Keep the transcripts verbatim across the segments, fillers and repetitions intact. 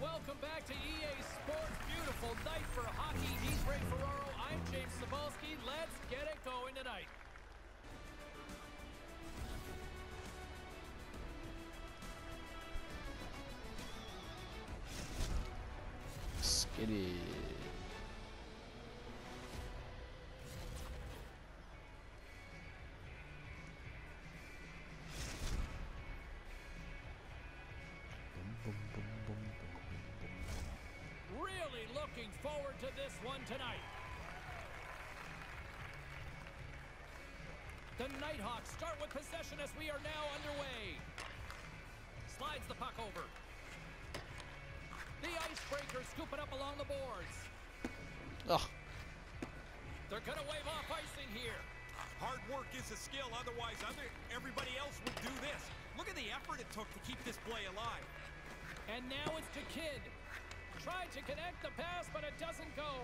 welcome back to E A Sports. Beautiful night for hockey. He's Ray Ferraro. I'm James Cebulski. Let's get it going tonight. Skitty. Really looking forward to this one tonight. The Nighthawks start with possession as we are now underway. Slides the puck over. The Icebreakers scoop it up along the boards. Oh. They're going to wave off icing here. Hard work is a skill, otherwise other, everybody else would do this. Look at the effort it took to keep this play alive. And now it's to Kidd. Tried to connect the pass, but it doesn't go.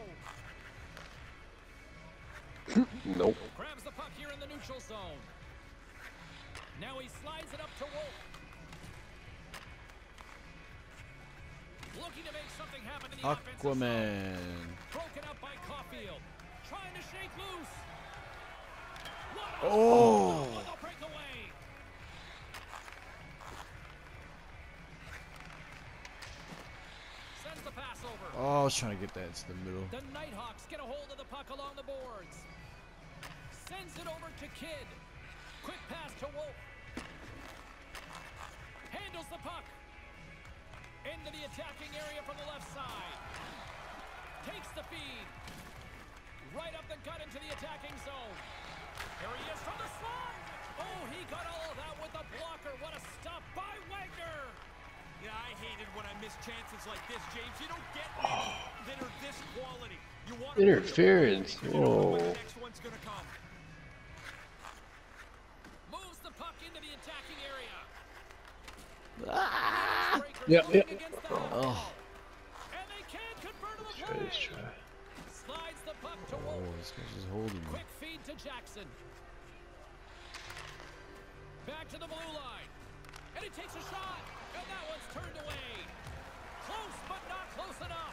Nope. Grabs the puck here in the neutral zone. Now he slides it up to Wolf. Looking to make something happen in the offensive zone. Aquaman. Broken up by Caulfield. Trying to shake loose. What a Oh. with a breakaway. Sends the pass over. Oh, I was trying to get that into the middle. The Nighthawks get a hold of the puck along the boards. Sends it over to Kidd. Quick pass to Wolf. Handles the puck. Into the attacking area from the left side. Takes the feed. Right up the gut into the attacking zone. Here he is from the slot. Oh, he got all of that with a blocker. What a stop by Wagner. Yeah, I hated when I miss chances like this, James. You don't get many that are this quality. You want to Interference. you don't know when Oh. the next one's gonna come. Moves the puck into the attacking area. Ah. Yeah, yeah. Oh. And they can't convert to the Let's try, play. let's try. Slides the puck to Oh, Wolf. this guy's just holding me. Quick feed to Jackson. Back to the blue line. And he takes a shot. And that one's turned away. Close, but not close enough.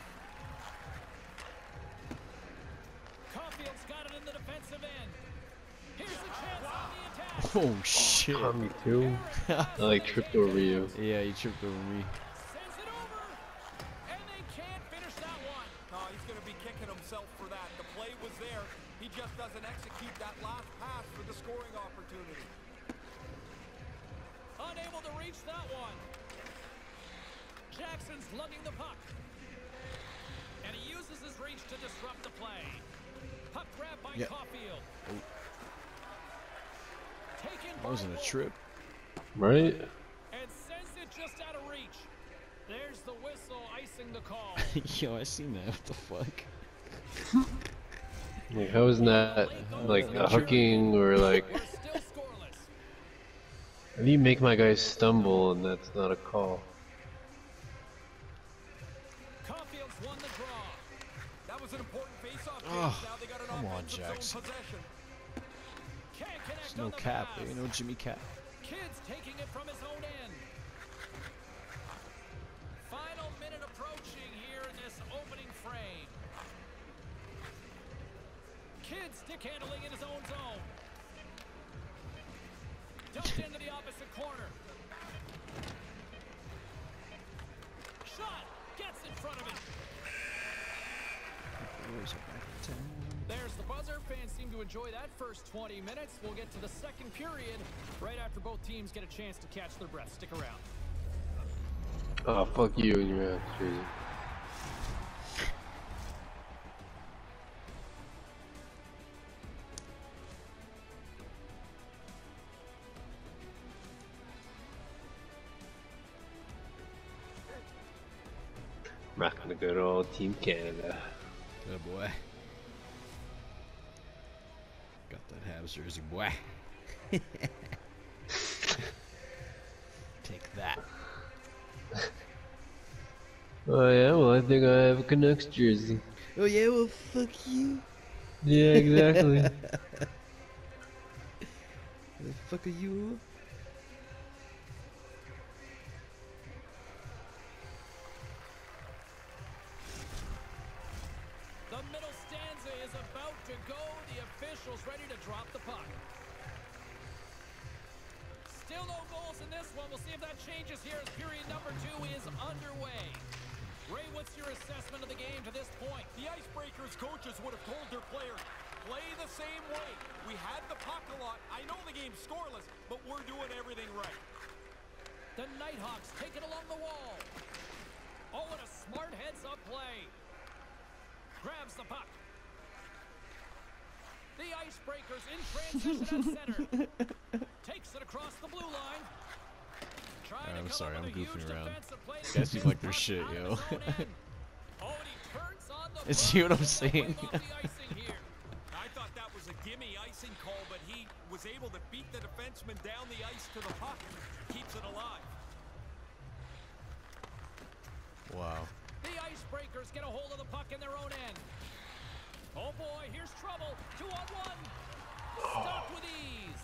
Caulfield's got it in the defensive end. Here's the chance on the attack. Oh shit. Caught me too. I like tripped over you. Yeah, he tripped over me. Sends it over. And they can't finish that one. Oh, he's gonna be kicking himself for that. The play was there. He just doesn't execute that last pass for the scoring opportunity. Unable to reach that one. Jackson's lugging the puck. And he uses his reach to disrupt the play. Puck grab by Yeah. Caulfield. Oh. Taken That wasn't by a Wolf. trip. Right? And sends it just out of reach. There's the whistle icing the call. Yo, I seen that. What the fuck? Like, how isn't that like a hooking or like? We're still scoreless. How do you make my guy stumble and that's not a call? Caulfield's won the draw. That was an important face-off. James. Oh, now they got an come on, offensive zone Jackson. possession. Can't connect There's on no the cap. pass. There ain't no Jimmy Cap. Kidd's taking it from his own end. Final minute approaching here in this opening frame. Kidd stick handling in his own zone. Dumped into the opposite corner. Shot. Gets in front of it. There's the buzzer. Fans seem to enjoy that first twenty minutes. We'll get to the second period right after both teams get a chance to catch their breath. Stick around. Oh, fuck you and your ass, jersey. Rocking the good old Team Canada. Good boy. Got that Habs jersey, boy. Take that. Oh yeah, well I think I have a Canucks jersey. Oh yeah, well fuck you. Yeah, exactly. The fuck are you? officials ready to drop the puck. Still no goals in this one. We'll see if that changes here as period number two is underway. Ray, what's your assessment of the game to this point? The Icebreakers coaches would have told their players, play the same way. We had the puck a lot. I know the game's scoreless, but we're doing everything right. The Nighthawks take it along the wall. Oh, and a smart heads-up play. Grabs the puck. The Icebreakers in transition at center. Takes it across the blue line. Right, I'm sorry, I'm goofing around. These guys seem like they're shit, yo. You see what I'm saying? I thought that was a gimme icing call, but he was able to beat the defenseman down the ice to the puck. Keeps it alive. Wow. The Icebreakers get a hold of the puck in their own end. Oh boy, here's trouble. Two on one. Stopped with ease.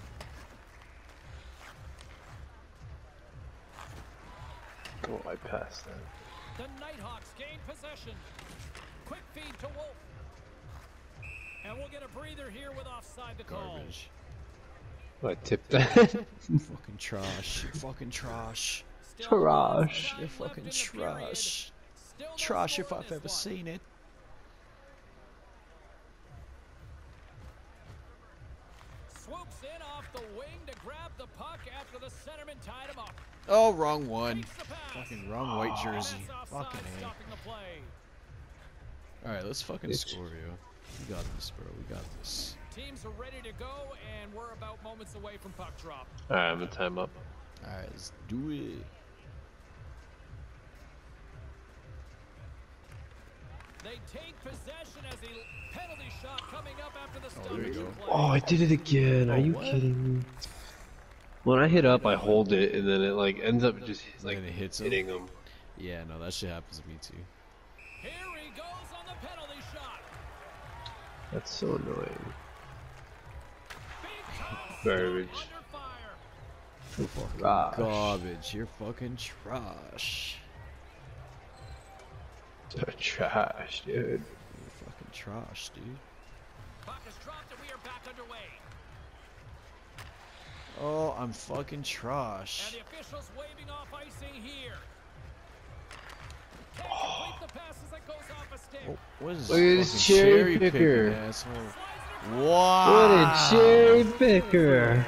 Oh, I passed that. The Nighthawks gain possession. Quick feed to Wolf. And we'll get a breather here with offside the call. Garbage. Oh, I tipped that. Fucking trash. You're fucking trash. Still Trash. time You're left fucking in the period. trash. Still no Trash score if in I've this ever one. seen it. Swoops in off the wing to grab the puck after the centerman tied him up. Oh, wrong one. Takes the pass. Fucking wrong white jersey. That's offside, Fucking A. stopping the play. Alright, let's fucking Bitch. score, yo. We got this, bro. We got this. Teams are ready to go, and we're about moments away from puck drop. Alright, I'm gonna time up. Alright, let's do it. They take possession as a penalty shot coming up after the Oh, there you stoppage go. play. Oh, I did it again. Are Oh, you what? kidding me? When I hit up, I hold it, and then it like ends up just like then it hits him. hitting him. Yeah, no, that shit happens to me too. Here he goes on the penalty shot. That's so annoying. Big toss. Garbage. Under fire. You're fucking Trash. garbage. You're fucking trash. Trash, dude. You're fucking trash, dude. Puck is dropped, and we are back underway. Oh, I'm fucking And trash. the officials waving off icing here. Can't complete the pass as it goes off a stick. Oh, what is Look at this this fucking cherry cherry picking picker. asshole? Slides it across. Wow. What a cherry picker!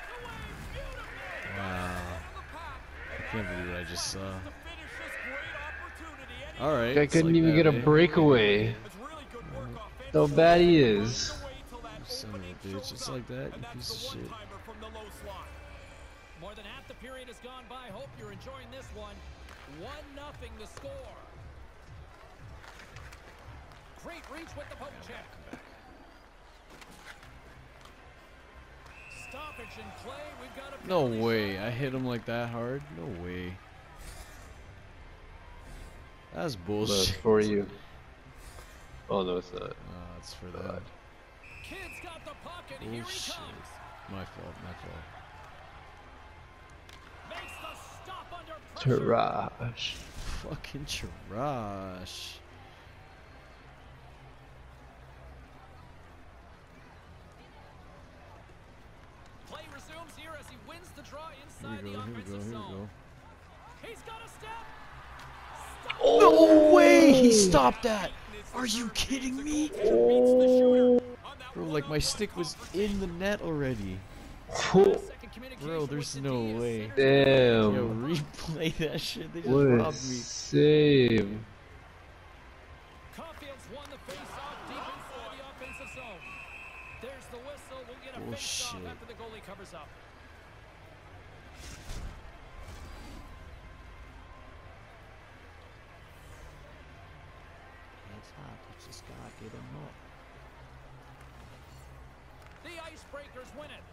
Wow. I can't believe what I just saw. To finish this great opportunity. And he Alright. I it's couldn't like even that, get a eh? breakaway. It's really good work offensively. So bad he Finds is. a way till that Son of a opening bitch, shows just up, like that, and you that's piece the of shit. one-timer from the low slot. More than half the period has gone by. Hope you're enjoying this one. One nothing the score. Great reach with the poke check. Stoppage in play. We've got a No penalty way. shot. I hit him like that hard. No way. That's That's bullshit. for you. Oh no, it's not. No, it's for that. Kid's got the puck, and here he Bullshit. comes. My fault. My fault. Makes the stop under pressure. Trash. Fucking trash. Play resumes here as he wins the draw Here inside we the go. Here we offensive go. Here we zone. go. He's got a step. Stop. No way! He stopped that! Are you kidding me? Oh. Bro, like my stick was in the net already. Second communication Bro, with there's the no D as way. centers- Yo, Damn. replay that shit. They just What a robbed me. save. Caulfield's won the face-off deep inside the offensive zone. There's the whistle. We'll get a face-off Bullshit. after the goalie covers up. It's hot. You just gotta get him up. The Icebreakers win it.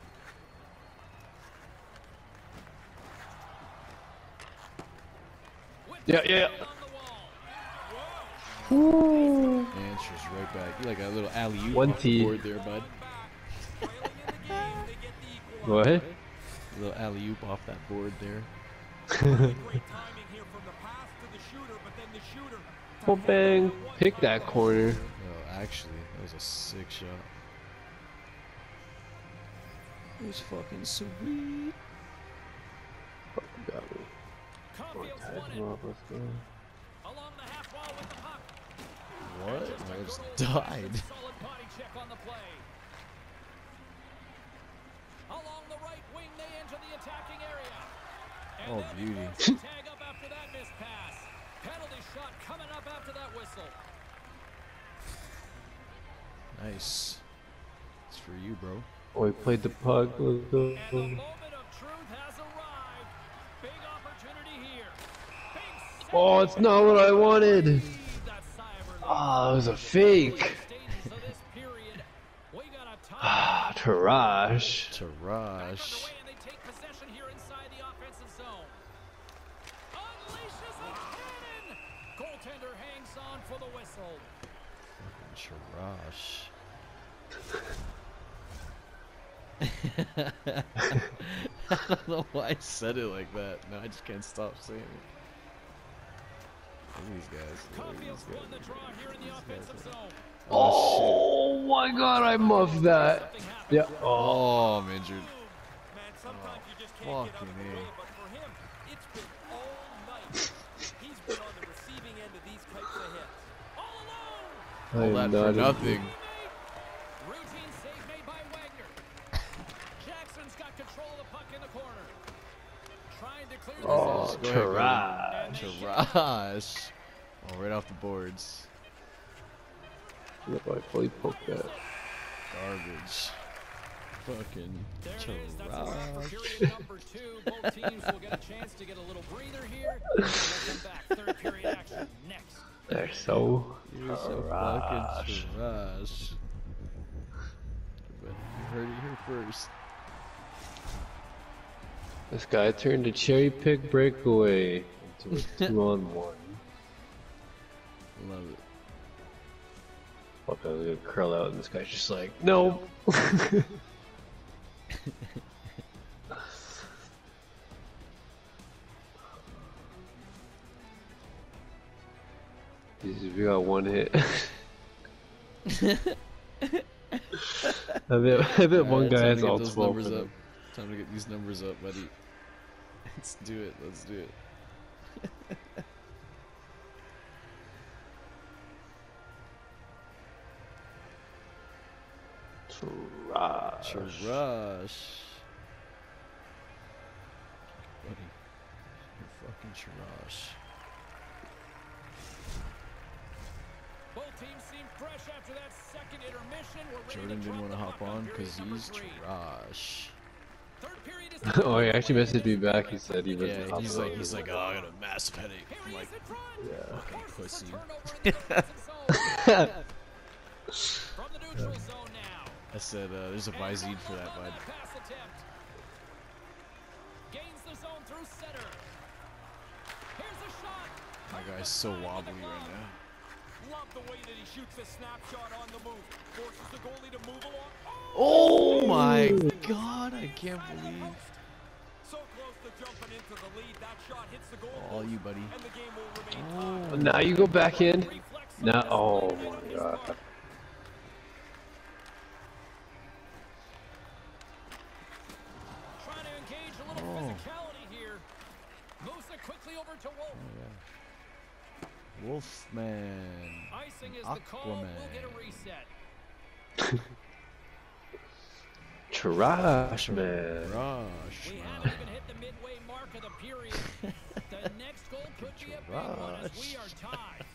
With Yeah, the yeah, ball on the wall. Answers right back. You like a little alley oop One off T. the board there, bud. Trailing in the game, they get the equalizer. What? A little alley oop off that board there. Great timing here from the pass to the shooter, but then the shooter. to Well, hit bang. the one Pick time that goal. corner. Oh, actually, that was a sick shot. It's fucking sweet. Fucking got me. Caulfield's Tied won him it. off, let's go. Along the half wall with the puck. What? Just a I just good old-fashioned died. Solid body check on the play. Along the right wing, they enter the attacking area. And Oh, they'll be beauty. forced to tag up after that missed pass. Penalty shot coming up after that whistle. Nice. It's for you, bro. Oh, he played the puck. Let's go. And the moment of truth has arrived. Big opportunity here. Big Oh, it's not what I wanted. save. That sigh of relief. Ah, it was a fake. Stages of this period. We got a tie. Ah, Tarash. To Back Rush. underway, and they take possession here inside the offensive zone. Unleashes a cannon. Goaltender hangs on for the whistle. Charash. I don't know why I said it like that. No, I just can't stop saying it. Look at these guys. Look at Caulfield's these won the guys. draw here in the offensive zone. Oh my god, I muffed that. Something happened. Yeah. Oh, Oh. I'm injured. Man, sometimes you just can't get out of fucking the A. way, but for him, it's been all night. He's been on the receiving end of these types of hits. All alone. I All am that for not a- nothing. Routine save made by Wagner. Jackson's got control of the puck in the corner. Trying to clear this Oh, out. Go ahead, buddy. Tarash. Charash. Oh, right off the boards. Yep, I fully poked that. Garbage. Fucking There it is. That's a wrap for Charash. period number two. Both teams will get a chance to get a little breather here. We'll come back. Third period action next. They're so You're so Charash. fucking trash. But you heard it here first. This guy turned a cherry pick breakaway into a two on one. Love it. Fuck, I was gonna curl out and this guy's just like, no! Jesus, we got one hit. I bet, I bet one Alright, guy time has to get all those twelve numbers of up. them. Time to get these numbers up, buddy. Let's do it. Let's do it. Trash. Charash. Buddy. You're fucking Charash. Both teams seem fresh after that second intermission. We're ready Jordan to didn't drop want to the hop puck on period because number he's three. Charash. Third period is Oh, he actually messaged me back. He said he was Yeah, he's like, he's like, oh, I got a massive headache. Here I'm he like, is in front. yeah. fucking Forces a pussy. turnover in the offensive zone. From the neutral zone now. I said, uh, there's a And Visine for one that, on bud. pass attempt. Gains the zone through center. Here's a shot. My guy's so wobbly right now. Love the way that he shoots a snapshot on the move. Forces the goalie to move along. Oh my god, I can't Side of the believe. post. So close to jumping into the lead. That shot hits the goal. All post, you, buddy. And the game will remain tied. Now you go back in. Reflex on Now, this oh play right on my his god. mark. Trying to engage a little Oh. physicality here. Moves it quickly over to Wolf. Wolfman. Icing is the call. We'll get a Aquaman. reset. Trash, man. Rush, We man. haven't even hit the midway mark of the period. The next goal could be a big one as we are tied.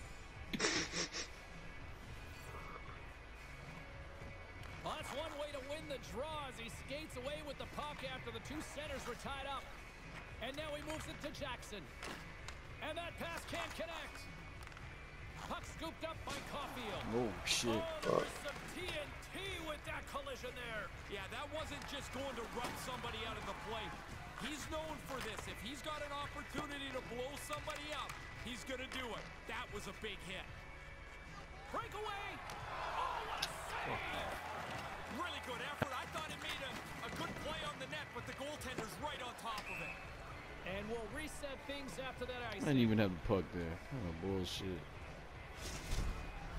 Well, that's one way to win the draw as he skates away with the puck after the two centers were tied up. And now he moves it to Jackson. And that pass can't connect. Puck scooped up by Caulfield. Oh shit. Oh, there's some T N T with that collision there. Yeah, that wasn't just going to run somebody out of the play. He's known for this. If he's got an opportunity to blow somebody up, he's going to do it. That was a big hit. Breakaway. Oh, what a save. Really good effort. I thought he made a, a good play on the net, but the goaltender's right on top of it. And we'll reset things after that I ice. didn't even have the puck there. Oh, bullshit.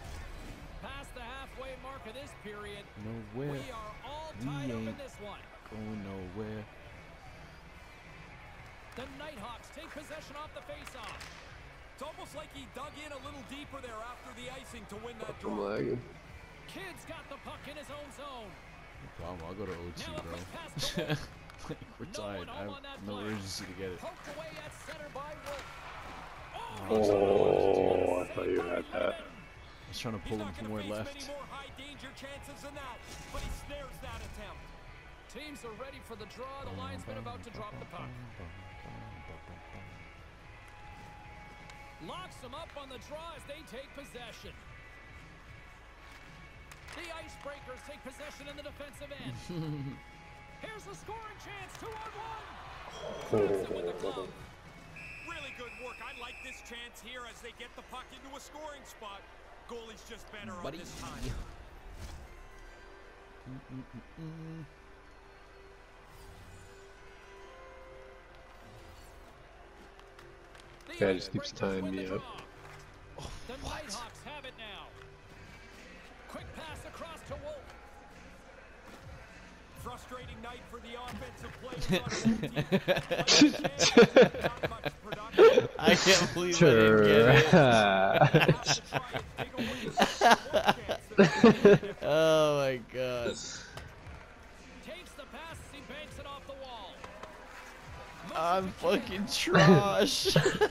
Past the halfway mark of this period. No way. We are all We tied up in ain't this one. going nowhere. The Nighthawks take possession off the faceoff. It's almost like he dug in a little deeper there after the icing to win that I'm draw. lagging. Kidd's got the puck in his own zone. Wow, I'll go to O T, Now a bro. quick pass to Wolf. Like, we're No tied. one I home have on that no play. urgency to get it. Poked away at center by Wolf. Oh, I thought you had that. I was trying to He's pull him not from going where to face left. many more high danger chances than that, but he snares that attempt. Teams are ready for the draw. The linesman about to drop the puck. Locks them up on the draw as they take possession. The Icebreakers take possession in the defensive end. Here's the scoring chance, two on one. Grabs it with the glove. Really good work. I like this chance here as they get the puck into a scoring spot. Goalie's just better on Buddy. this time. The Guy just keeps Icebreakers tying win me the up. draw. The Nighthawks have it now. Quick pass across to Wolf. Frustrating night for the offensive players on both teams. Not much production. I can't believe I didn't get Trash. it. Oh my god. Takes the pass as he banks it off the wall. I'm fucking trash.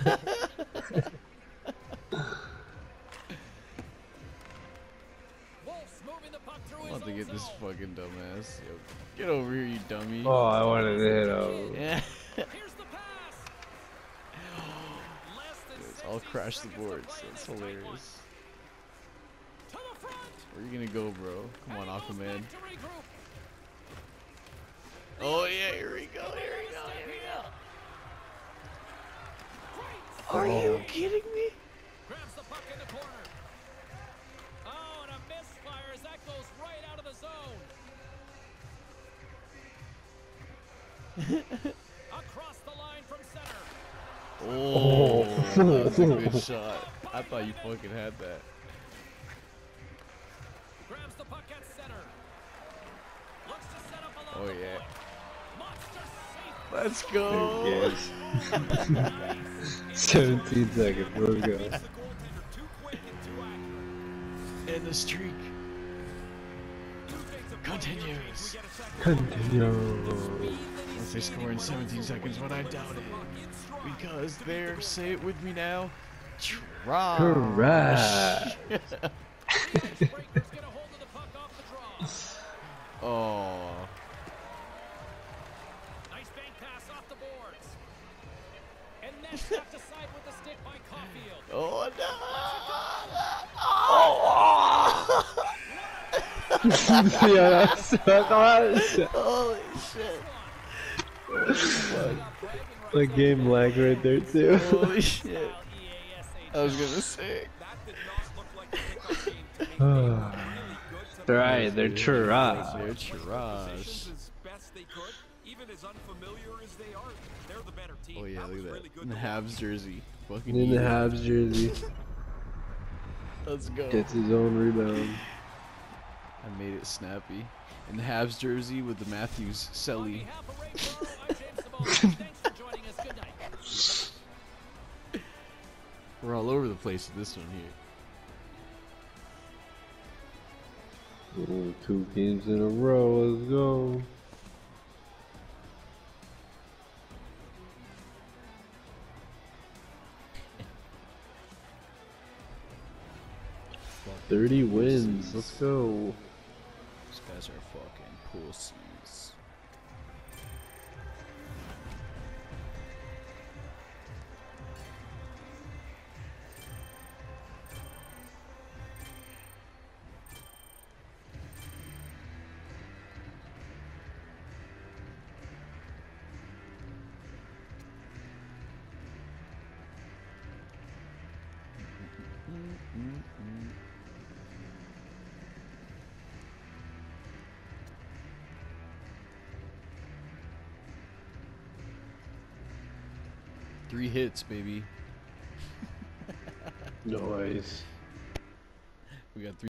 Wolf's moving the puck through I'm his about to own get this zone. fucking dumbass. Yo, get over here, you dummy. Oh, I wanted to hit him. Yeah. Here's the pass. Less than It's sixty all crash the seconds to boards. play in That's this tight one. hilarious. To the front. Where you gonna go, bro? Come on, And he moves Aquaman. back to regroup. Oh yeah, here we go, here we go, here we go. Great. Are you Oh. kidding me? Grabs the puck in the corner. Oh, and a misfire as that goes right out of the zone. Across the line from center. Oh, that's a good shot. I thought you fucking had that. Grabs the puck at center. Looks to set up Oh along the yeah. point. Monster safe. Let's go. Yes. seventeen seconds, let's go. Makes the goaltender too quick and too accurate. And the streak Two things have continues. We get a second. Continue. Once they score in seventeen seconds, but I doubt it. Because they're, say it with me now, trash. Correct. The Icebreakers get a hold of the puck off the draw. Oh. Nice bank pass off the boards. And then knocked aside with the stick by Caulfield. Oh no. Yeah, that's so close. Holy shit. The game lag right there too. Holy shit. I was gonna say. That did not look like a pickup game to me. They were really good to Right, they're trash. They're positions trash. as best they could, even as unfamiliar as they are. They're the better team. Oh yeah, That was look at really that. good In the to watch. Habs jersey. Fucking In the eat it. Habs jersey. Let's go. Gets his own rebound. I made it snappy. In the Habs jersey with the Matthews On Selly. behalf of Ray Burrow, I'm James Sabonis. Thanks for joining us. Good night. We're all over the place with this one here. Oh, two games in a row, let's go. Thirty wins, let's go. These guys are fucking pussies. Three hits, baby. Nice. We got three.